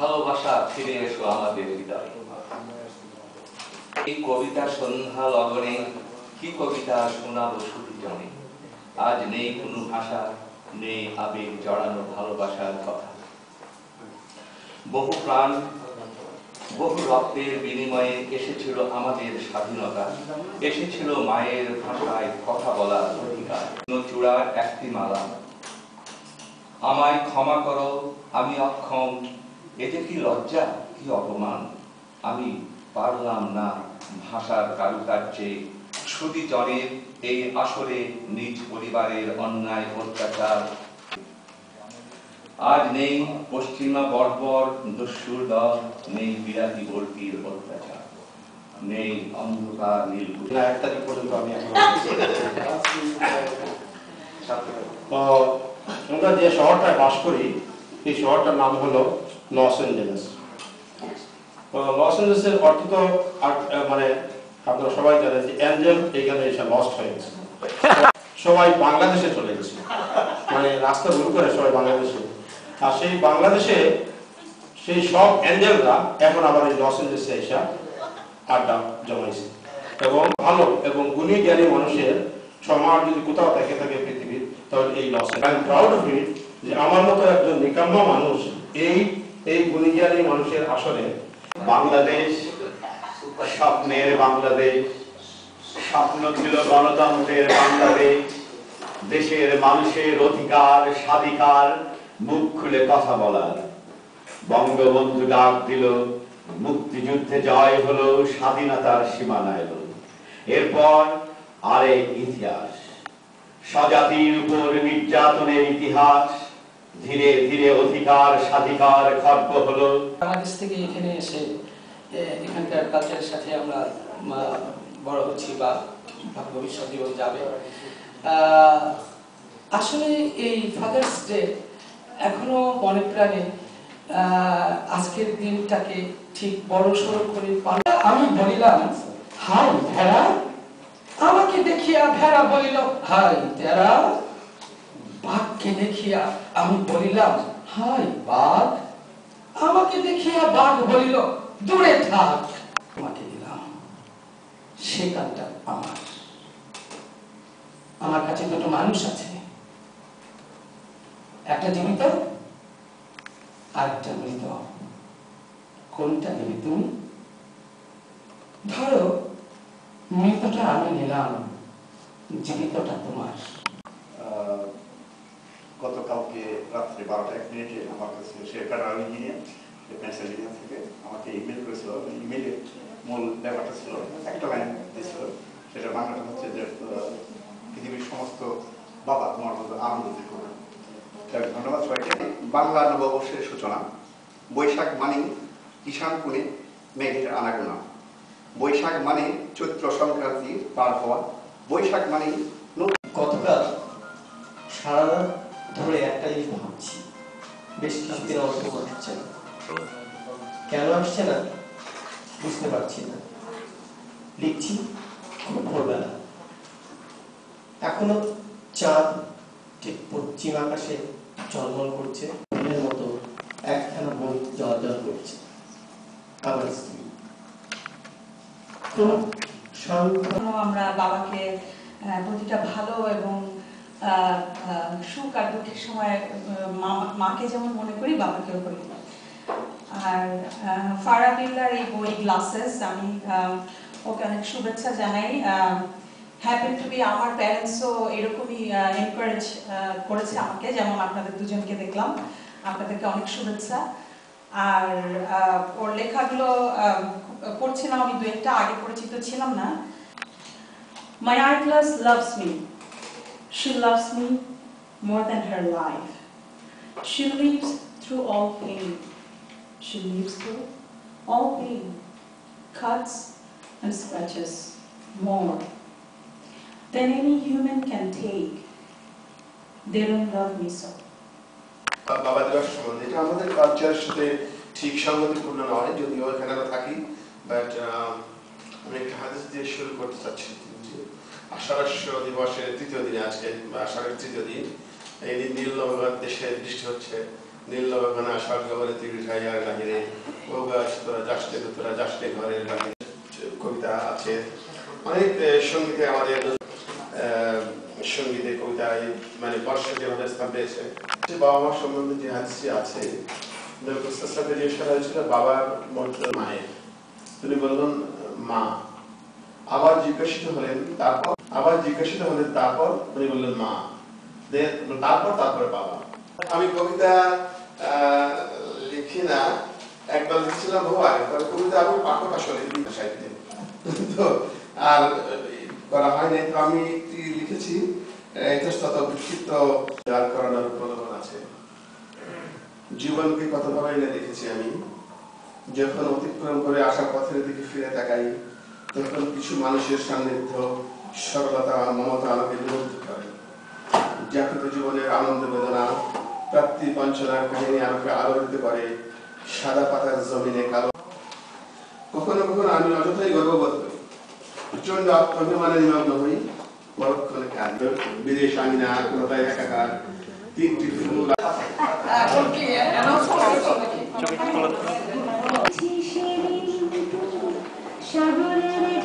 ভালোবাসা ফিরে এসো আমাদের হৃদয়ে। এই কবিতা সন্ধ্যা লগনে কি কবিতা শোনাবো সুবিজনে। আজ নেই কোনো ভাষা, নেই আবেগ জড়ানো ভালোবাসার কথা। বহু প্রাণ বহু রক্তের বিনিময়ে এসেছিল আমাদের স্বাধীনতা, এসেছিল মায়ের ভাষায় কথা বলার অধিকার। চূড়ার একটি মালা, আমায় ক্ষমা করো আমি অক্ষম, এতে কি লজ্জা কি অপমান। আমি পারলাম না ভাষার কারুকার্যে সুবিজনের এই আসরে নিজ পরিবারের অন্যায় অত্যাচার। আজ নেই পশ্চিমা বর্বর দস্যুর দল, নেই বিরাটি বর্তির অত্যাচার, নেই অন্ধকার নীল। 1 তারিখ পর্যন্ত আমি আমরা যে শহরটায় বাস করি এই শহরটার নাম হলো লস এঞ্জেলেস। লস এঞ্জেলেসের অর্থ তো মানে আপনারা সবাই জানেন যে অ্যাঞ্জেল এখানে এসে লস্ট হয়ে গেছে, সবাই বাংলাদেশে চলে গেছে, মানে রাস্তা ভুল করে সবাই বাংলাদেশে। আর সেই বাংলাদেশে সেই সব অ্যাঞ্জেলরা এখন আবার এই লস এঞ্জেলেসে এসে আড্ডা জমাইছে। এবং ভালো এবং গুণী জ্ঞানী মানুষের সমাজ যদি কোথাও দেখে থাকে পৃথিবীর, তাহলে এই loss. I am proud of it যে আমার মতো একজন নিকাম্য মানুষ এই গুণী জ্ঞানী মানুষের আসলে। বাংলাদেশ স্বপ্নের বাংলাদেশ, স্বপ্ন ছিল গণতন্ত্রের বাংলাদেশ। দেশের মানুষের অধিকার স্বাধিকার মুখ খুলে কথা বলার। বঙ্গবন্ধু ডাক দিল, মুক্তিযুদ্ধে জয় হলো, স্বাধীনতার সীমানা এলো। এরপর আরেক ইতিহাস, স্বজাতির উপর নির্যাতনের ইতিহাস। ধীরে ধীরে অধিকার স্বাধিকার খর্ব হলো। বাংলাদেশ থেকে এখানে এসে এখানকার কালচারের সাথে আমরা বড় হচ্ছি বা ভবিষ্যতেও যাবে। আসলে এই ফাদার্স ডে এখনো মনে প্রাণে আজকের দিনটাকে ঠিক বড় সড়ো করে আমি বলিলাম হাই ভেড়া, আমাকে দেখিয়া ভেড়া বলিল হাই তেরা। বাঘকে দেখিয়া আমি বলিলাম হাই বাঘ, আমাকে দেখিয়া বাঘ বলিল দূরে থাক। তোমাকে দিলাম সে কাজটা আমার কাছে দুটো মানুষ আছে, একটা জীবিত আর একটা মৃত। কোনটা নেবে তুমি? ধরো মৃতটা আমি নিলাম, জীবিতটা তোমার। গতকালকে রাত্রে 12:01 আমার কাছে সে ফেডারেল ইঞ্জিনিয়ার পেনসিলভেনিয়া থেকে আমাকে ইমেল করেছিল। ইমেলে মূল ব্যাপারটা ছিল একটা লাইন দিয়েছিল, সেটা বাংলাটা হচ্ছে যে পৃথিবীর সমস্ত বাবা তোমার মতো আনন্দ করবে। ধন্যবাদ সবাইকে। বাংলা নববর্ষের সূচনা। বৈশাখ মানে ঈশান কোণে মেঘের আনাগোনা। বৈশাখ মানে চৈত্র সংক্রান্তির পার হওয়া। বৈশাখ মানে গতকাল সারা রাত ধরে একটাই ভাবছি, বেশ কিছুদিন আমার ঘুম আসছে না। কেন আসছে না বুঝতে পারছি না। লিখছি খুব ভোরবেলা, এখনো চাঁদ ঠিক পশ্চিম আকাশে ঝলমল করছে, মনের মতো একখানা বই জল করছে। আমার স্ত্রী আমরা বাবাকে প্রতিটা ভালো এবং সুখ আর দুঃখের সময় মাকে যেমন মনে করি বাবাকেও করি। আর ফারা বিল্লার এই বই গ্লাসেস, আমি ওকে অনেক শুভেচ্ছা জানাই। হ্যাপেন টু বি আমার প্যারেন্টসও এরকমই এনকারেজ করেছে আমাকে, যেমন আপনাদের দুজনকে দেখলাম। আপনাদেরকে অনেক শুভেচ্ছা। আর ওর লেখাগুলো পড়ছিলাম আমি, দু একটা আগে পরিচিত ছিলাম না। My Atlas loves me. She loves me more than her life. She lives through all pain. She lives through all pain, cuts and scratches, more than any human can take. They don't love me so. বাবা দিবস সম্বন্ধে এটা আমাদের কালচারের সাথে ঠিক সঙ্গতিপূর্ণ নয়, যদিও এখানে আমরা থাকি। বাট আমি একটা হাদিস দিয়ে শুরু করতে চাচ্ছি। আষাঢ়স্য দিবসের তৃতীয় দিনে, আজকে আষাঢ়ের তৃতীয় দিন, এই দিন নীল নভোগাত দেশে দৃষ্টি হচ্ছে। নীল নবঘনা স্বর্গবরে তীর্থাইয়ার বাহিরে ওগাস তোরা যাষ্টে ঘরের বাহিরে কবিতা আছে। অনেক সঙ্গীতে আমাদের সঙ্গীতে কবিতায় মানে বর্ষা যেভাবে স্থান পেয়েছে। বাবা মা সম্বন্ধে যে হাদিসটি আছে, জিজ্ঞেস করা হয়েছিল বাবার মন্ত্র মায়ের, তিনি বললেন মা। আবার জিজ্ঞাসিত হলেন তারপর উনি বললেন মা, তারপর বাবা। আমি কবিতা লিখি না, একবার লিখছিলাম বহু আগে, তবে কবিতা আমি পাঠক আসলে সাহিত্যে তো আর করা হয়নি। তো আমি লিখেছি ইতস্তত বিক্ষিপ্ত যার করানোর প্রলোভন আছে। জীবনকে কতভাবে এনে দেখেছি আমি, যখন অতিক্রম করে আসা পথের দিকে ফিরে তাকাই, তখন কিছু মানুষের সান্নিধ্য, সরলতা, মমতা আমাকে বিমুগ্ধ করে। জাগতিক জীবনের আনন্দ বেদনা, প্রাপ্তি বঞ্চনার কাহিনী আমাকে আলোড়িত করে। সাদা পাতার জমিনে কালো। কখনো কখনো আমি অযথাই গর্ববোধ করি, প্রচন্ড আত্মাভিমানে নিমগ্ন হই, পরক্ষণে কাঁদি। বিদেশ আমি না, কোনোটাই একাকার, তিনটি ফুল সাগরের